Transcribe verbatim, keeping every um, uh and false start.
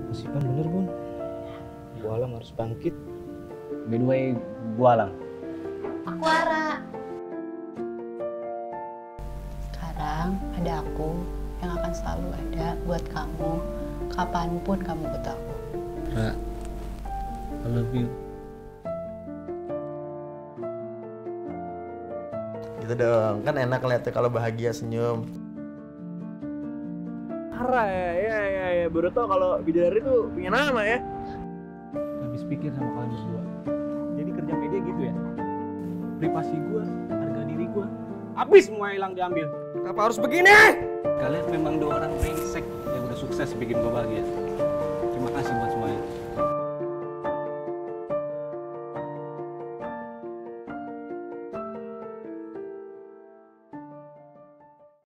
Musipan bener Bun, Bu Alam harus bangkit. By the way, Bu Alam. Aku Ara. Sekarang ada aku yang akan selalu ada buat kamu kapanpun kamu butuh aku. Ra, I love you. Gitu dong, kan enak ngeliatnya kalau bahagia senyum. Ara ya, ya, ya, ya. Baru tau kalau bidadari tuh punya nama ya. Habis pikir sama kalian berdua. Jadi kerja media gitu ya? Privasi gua, harga diri gua, habis semua hilang diambil. Kenapa harus begini? Kalian memang dua orang brengsek yang udah sukses bikin gua bahagia. Terima kasih buat semuanya.